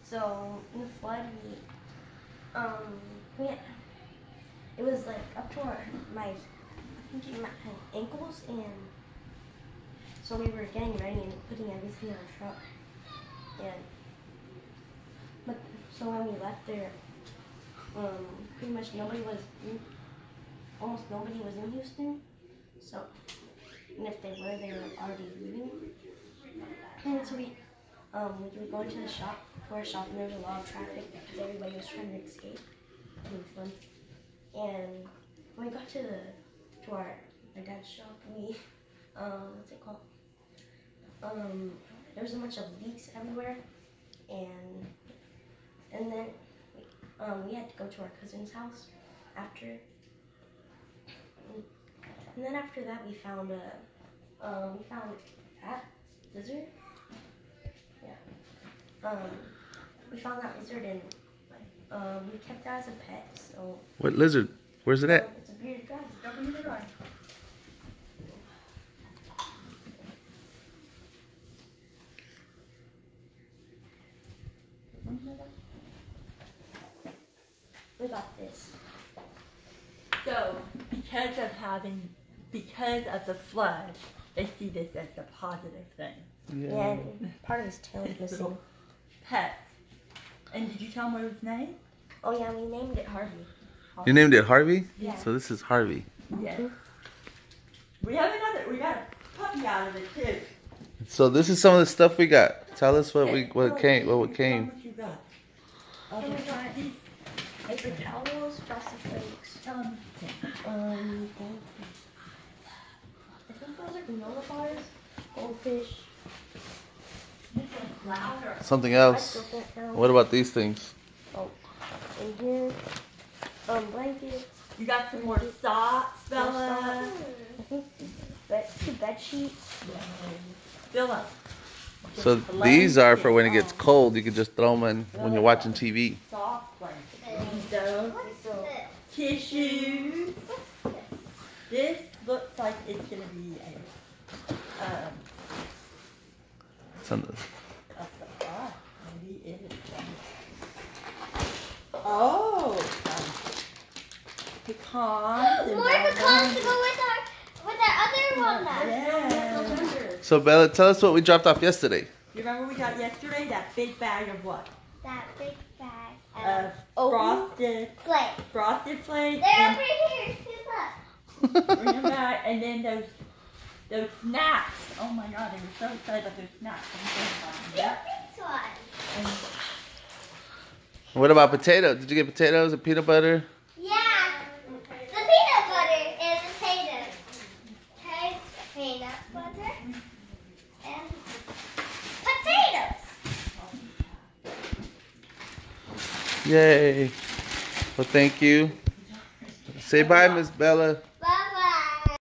So in the flood, it was like up to my ankles, and so we were getting ready and putting everything in our truck. So when we left there, pretty much almost nobody was in Houston. So, and if they were already leaving. And so we were going to our shop, and there was a lot of traffic because everybody was trying to escape. It was fun. And when we got to my dad's shop, what's it called? There was a bunch of leaks everywhere, and then we had to go to our cousin's house after. And then after that, we found that lizard. Yeah. We found that lizard, and we kept that as a pet. So. What lizard? Where's it at? It's a bearded dragon. Open the door. We got this. So, because of the flood, they see this as a positive thing. Yeah, and part of his tail is missing. Pet. And did you tell him what his name? Oh yeah, we named it Harvey. You named it Harvey? Yeah. So this is Harvey. Yes. We got a puppy out of it too. So this is some of the stuff we got. Tell us what came. What you got? And we got these paper towels, Frosted Flakes. Tell him. I think those are granola bars, goldfish. Louder. Something else. What about these things? Oh, in here, blankets. You got some more socks, Bella. Two bed sheets. Fill up. So these are for when it gets cold. You can just throw them in when you're watching TV. Soft blankets. Those. Tissues. This looks like it's gonna be a surprise. Maybe it is. Oh, pecans. More pecans to go with our other walnuts. Yeah. So Bella, tell us what we dropped off yesterday. You remember what we got yesterday? That big bag of what? That big bag Of frosted flakes. Frosted flakes. They're and over here. See, look. bring them back, and then those snacks. Oh my God, they were so excited about those snacks. Yep. This one. And What about potatoes? Did you get potatoes and peanut butter? Yeah. The peanut butter and potatoes. Okay, peanut butter and potatoes. Yay. Well, thank you. Say bye, Miss Bella.